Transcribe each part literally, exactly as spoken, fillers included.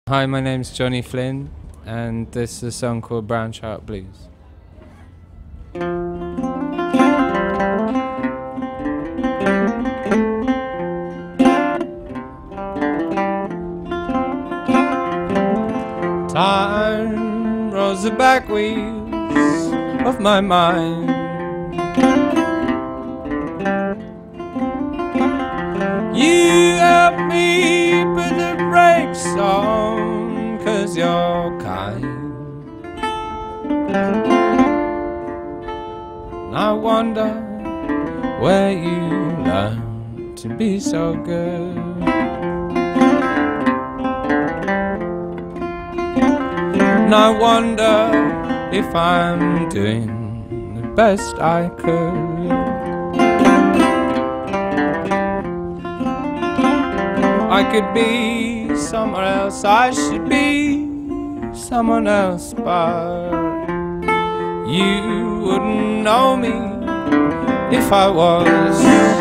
Hi, my name's Johnny Flynn, and this is a song called Brown Trout Blues. Time rolls the back wheels of my mind. You help me put the brakes on, 'cause you're kind. And I wonder where you learned to be so good. And I wonder if I'm doing the best I could. I could be somewhere else, I should be someone else, but you wouldn't know me if I was.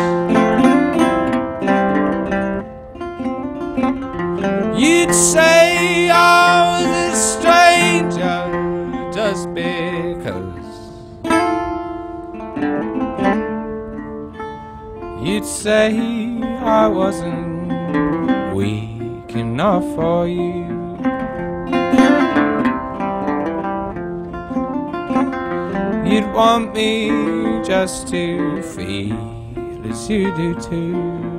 You'd say I was a stranger just because. You'd say I wasn't weak enough for you. You'd want me just to feel as you do too.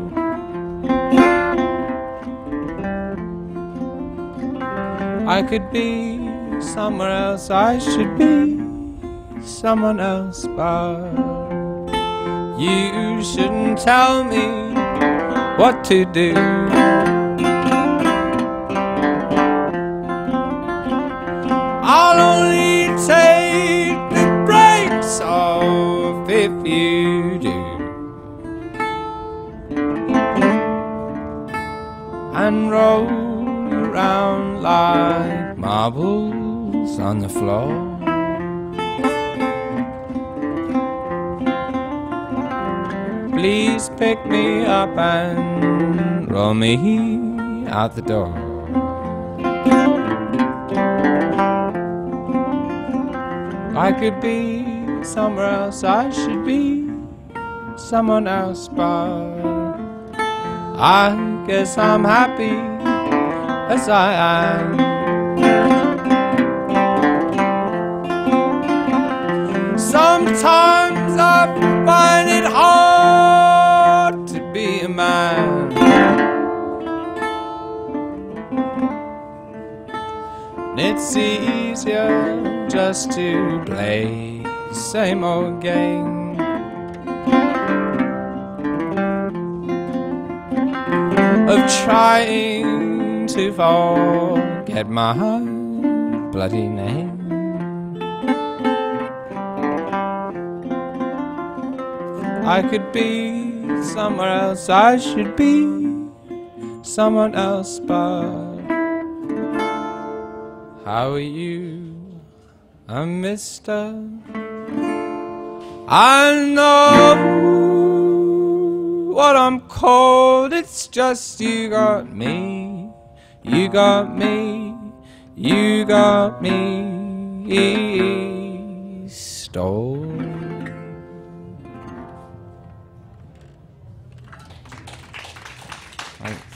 I could be somewhere else, I should be someone else, but you shouldn't tell me what to do. I'll only take the brakes off if you do, and roll around like marbles on the floor. Please pick me up and roll me out the door. I could be somewhere else, I should be someone else, but I guess I'm happy as I am. Sometimes I find it hard to be a man. And it's easier just to play the same old game. Of trying to forget my bloody name. I could be somewhere else, I should be someone else, but how are you, a mister? I know what I'm called, it's just you got me, you got me, you got me stole. Thanks.